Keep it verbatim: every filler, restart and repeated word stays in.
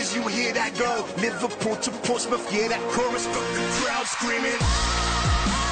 speakers, you hear that go. Liverpool to Portsmouth, yeah, that chorus got the crowd screaming.